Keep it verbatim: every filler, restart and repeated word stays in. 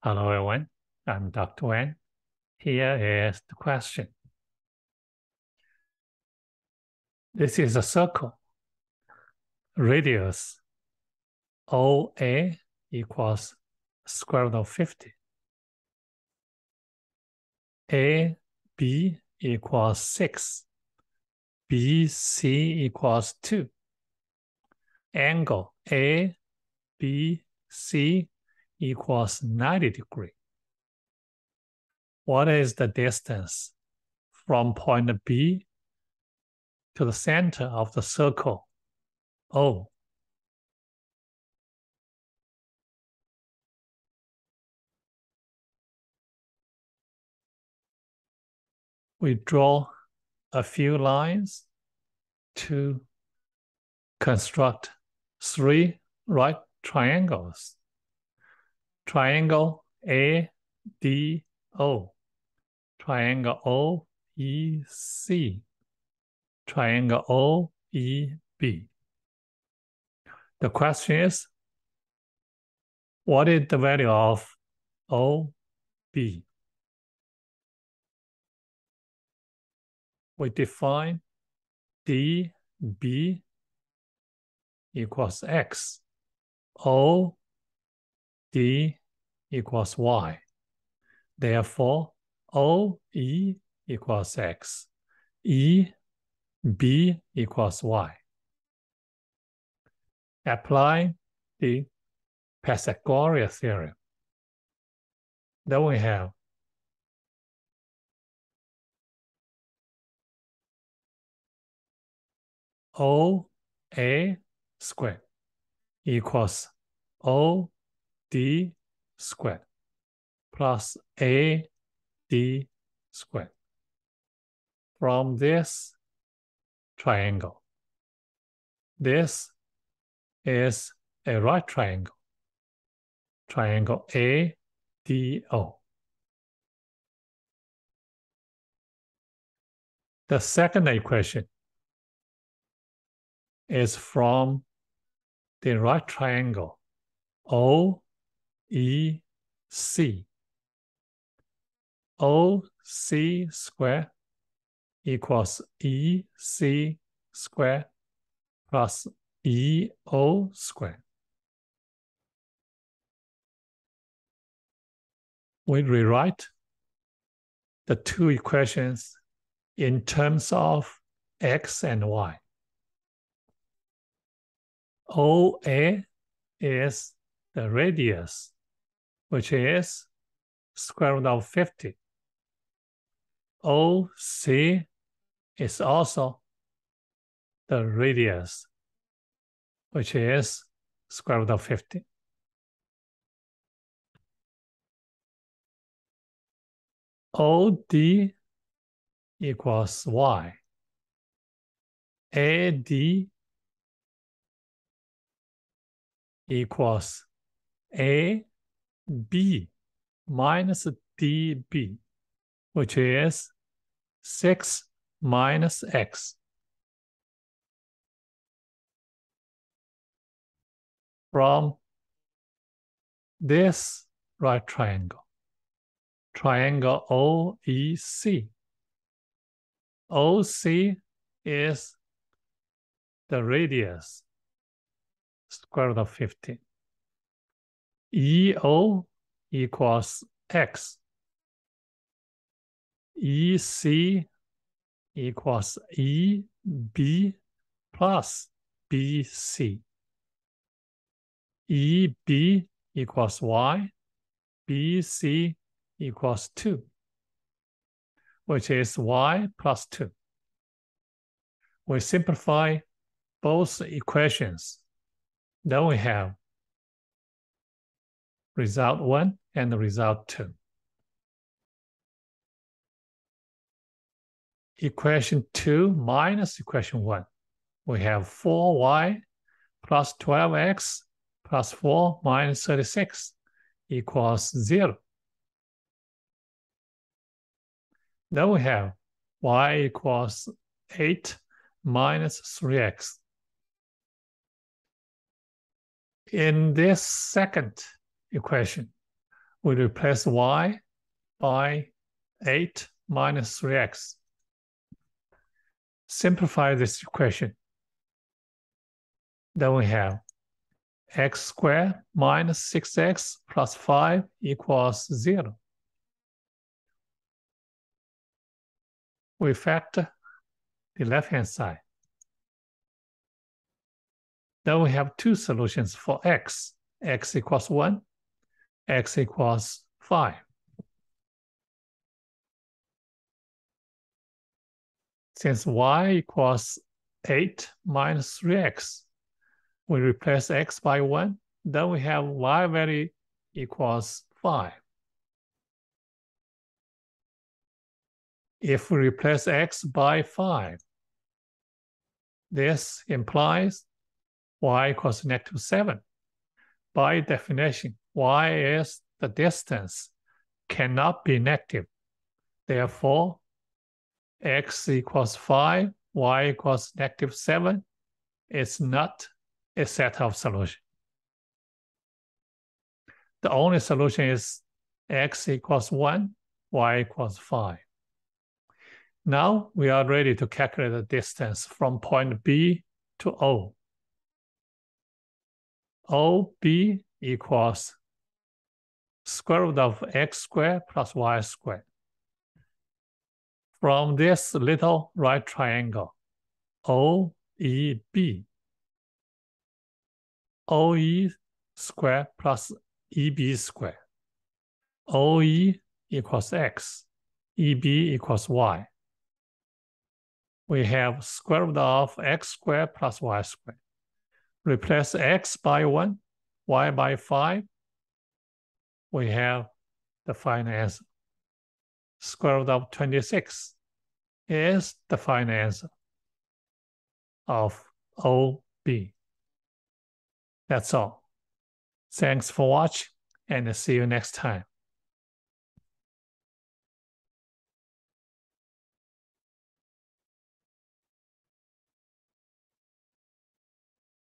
Hello everyone, I'm Doctor Wang. Here is the question. This is a circle. Radius O A equals square root of fifty. A B equals six. B C equals two. Angle A B C equals ninety degrees. What is the distance from point B to the center of the circle O? We draw a few lines to construct three right triangles. Triangle A D O, triangle O E C, triangle O E B. The question is, what is the value of O B? We define D B equals X, O D equals Y. Therefore, O E equals X, E B equals Y. Apply the Pythagorean Theorem. Then we have O A squared equals O D squared plus A D squared. From this triangle, this is a right triangle, triangle A D O. The second equation is from the right triangle O E C. O C squared equals E C squared plus E O squared. We rewrite the two equations in terms of X and Y. O A is the radius, which is square root of fifty. O C is also the radius, which is square root of fifty. O D equals Y. A D equals A B minus D B, which is six minus X. From this right triangle, triangle O E C. O C is the radius, square root of fifty. E O equals X. E C equals E B plus B C. E B equals Y. B C equals two, which is Y plus two. We simplify both equations. Then we have result one and result two. Equation two minus equation one. We have four Y plus twelve X plus four minus thirty-six equals zero. Then we have Y equals eight minus three X. In this second equation, we replace y by eight minus three x. Simplify this equation. Then we have x squared minus six x plus five equals zero. We factor the left-hand side. Then we have two solutions for x. X equals one, x equals five. Since y equals eight minus three x, we replace x by one, then we have y value equals five. If we replace x by five, this implies y equals negative seven. By definition, y is the distance, cannot be negative. Therefore, x equals five, y equals negative seven is not a set of solutions. The only solution is x equals one, y equals five. Now we are ready to calculate the distance from point B to O. O B equals square root of x squared plus y squared. From this little right triangle, O E B, O E squared plus E B squared. O E equals x, E B equals y. We have square root of x squared plus y squared. Replace x by one, y by five. We have the final answer. Square root of twenty-six is the final answer of O B. That's all. Thanks for watching, and see you next time.